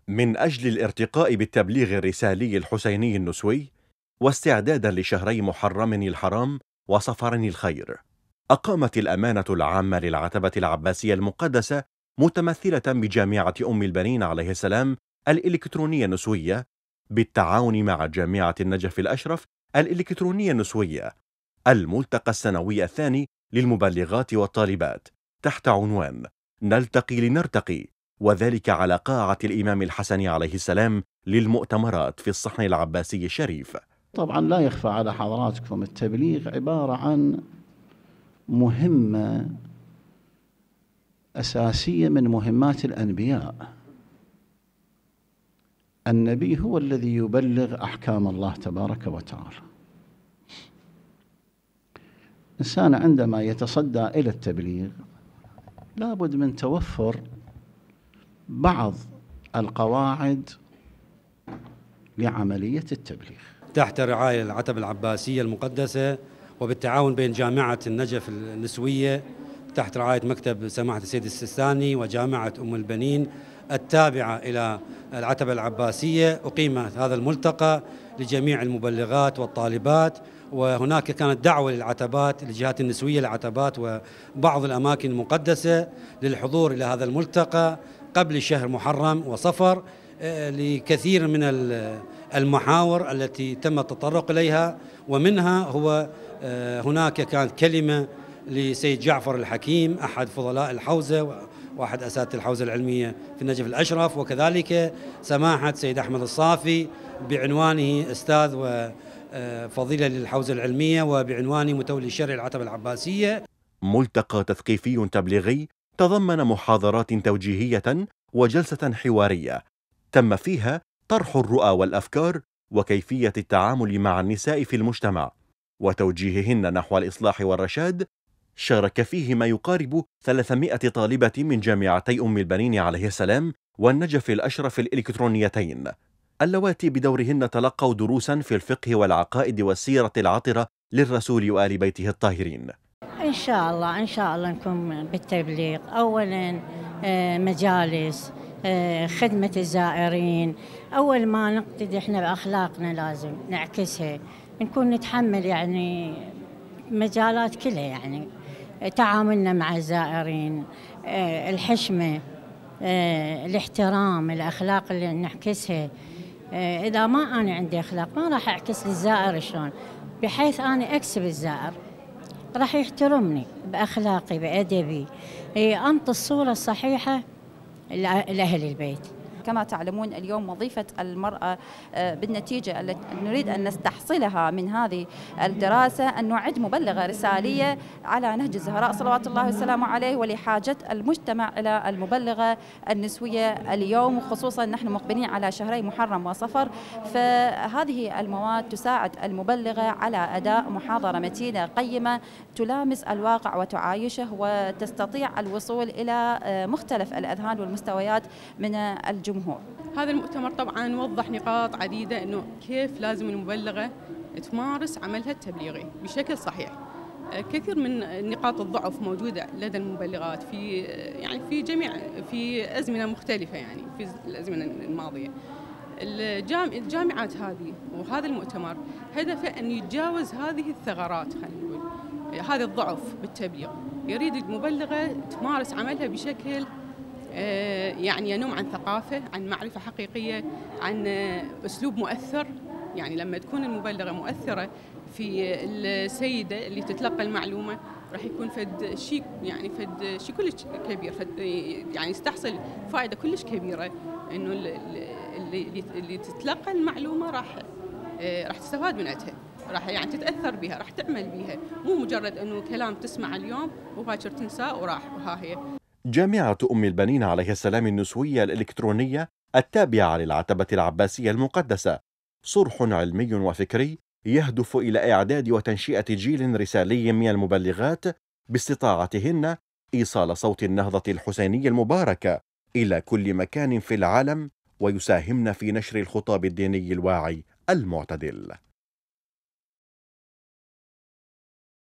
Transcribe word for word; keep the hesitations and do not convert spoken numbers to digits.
من أجل الارتقاء بالتبليغ الرسالي الحسيني النسوي، واستعدادا لشهري محرم الحرام وصفر الخير، أقامت الأمانة العامة للعتبة العباسية المقدسة متمثلة بجامعة أم البنين عليه السلام الإلكترونية النسوية بالتعاون مع جامعة النجف الأشرف الإلكترونية النسوية الملتقى السنوي الثاني للمبلغات والطالبات تحت عنوان نلتقي لنرتقي، وذلك على قاعة الإمام الحسن عليه السلام للمؤتمرات في الصحن العباسي الشريف. طبعا لا يخفى على حضراتكم التبليغ عبارة عن مهمة أساسية من مهمات الأنبياء. النبي هو الذي يبلغ أحكام الله تبارك وتعالى. الإنسان عندما يتصدى إلى التبليغ لابد من توفر بعض القواعد لعملية التبليغ تحت رعاية العتبة العباسية المقدسة وبالتعاون بين جامعة النجف النسوية تحت رعاية مكتب سماحة السيد السيستاني وجامعة أم البنين التابعة إلى العتبة العباسية. أقيم هذا الملتقى لجميع المبلغات والطالبات، وهناك كانت دعوة للعتبات الجهات النسوية للعتبات وبعض الأماكن المقدسة للحضور إلى هذا الملتقى قبل شهر محرم وصفر لكثير من المحاور التي تم التطرق إليها، ومنها هو هناك كانت كلمة لسيد جعفر الحكيم أحد فضلاء الحوزة واحد أساتذة الحوزة العلمية في النجف الأشرف، وكذلك سماحة سيد أحمد الصافي بعنوانه أستاذ وفضيلة للحوزة العلمية وبعنوانه متولي شرع العتبة العباسية. ملتقى تثقيفي تبليغي تضمن محاضرات توجيهية وجلسة حوارية تم فيها طرح الرؤى والأفكار وكيفية التعامل مع النساء في المجتمع وتوجيههن نحو الإصلاح والرشاد. شارك فيه ما يقارب ثلاثمائة طالبة من جامعتي أم البنين عليه السلام والنجف الأشرف الإلكترونيتين، اللواتي بدورهن تلقوا دروسا في الفقه والعقائد والسيرة العطرة للرسول وآل بيته الطاهرين. إن شاء الله إن شاء الله نكون بالتبليغ أولا مجالس خدمة الزائرين. أول ما نقتدي إحنا بأخلاقنا لازم نعكسها، نكون نتحمل يعني مجالات كلها، يعني تعاملنا مع الزائرين، الحشمة، الاحترام، الأخلاق اللي نعكسها. إذا ما أنا عندي أخلاق ما راح أعكس للزائر شلون، بحيث أنا أكسب الزائر راح يحترمني بأخلاقي بأدبي، أنطي الصورة الصحيحة لأهل البيت. كما تعلمون اليوم وظيفة المرأة بالنتيجة التي نريد أن نستحصلها من هذه الدراسة أن نعد مبلغة رسالية على نهج الزهراء صلوات الله وسلامه عليه ولحاجة المجتمع إلى المبلغة النسوية اليوم، وخصوصا نحن مقبلين على شهري محرم وصفر، فهذه المواد تساعد المبلغة على أداء محاضرة متينة قيمة تلامس الواقع وتعايشه وتستطيع الوصول إلى مختلف الأذهان والمستويات من الجمهور. هذا المؤتمر طبعا وضح نقاط عديدة انه كيف لازم المبلغة تمارس عملها التبليغي بشكل صحيح. كثير من نقاط الضعف موجودة لدى المبلغات في يعني في جميع في أزمنة مختلفة، يعني في الأزمنة الماضية. الجامعات هذه وهذا المؤتمر هدفه أن يتجاوز هذه الثغرات، خلينا نقول هذا الضعف بالتبليغ. يريد المبلغة تمارس عملها بشكل يعني ينم عن ثقافة، عن معرفة حقيقية، عن أسلوب مؤثر. يعني لما تكون المبلغة مؤثرة في السيدة اللي تتلقى المعلومة راح يكون فد شيء يعني فد شيء كلش كبير، فد يعني يستحصل فائدة كلش كبيرة إنه اللي اللي تتلقى المعلومة راح راح تستفاد منها، راح يعني تتأثر بها، راح تعمل بها، مو مجرد إنه كلام تسمع اليوم وباكر تنساه وراح وها هي. جامعة أم البنين عليه السلام النسوية الإلكترونية التابعة للعتبة العباسية المقدسة صرح علمي وفكري يهدف إلى إعداد وتنشئة جيل رسالي من المبلغات باستطاعتهن إيصال صوت النهضة الحسينية المباركة إلى كل مكان في العالم، ويساهمن في نشر الخطاب الديني الواعي المعتدل.